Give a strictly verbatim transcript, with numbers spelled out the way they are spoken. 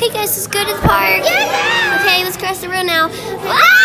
Okay, guys, let's go to the park. Yeah! Okay, let's cross the road now. Ah!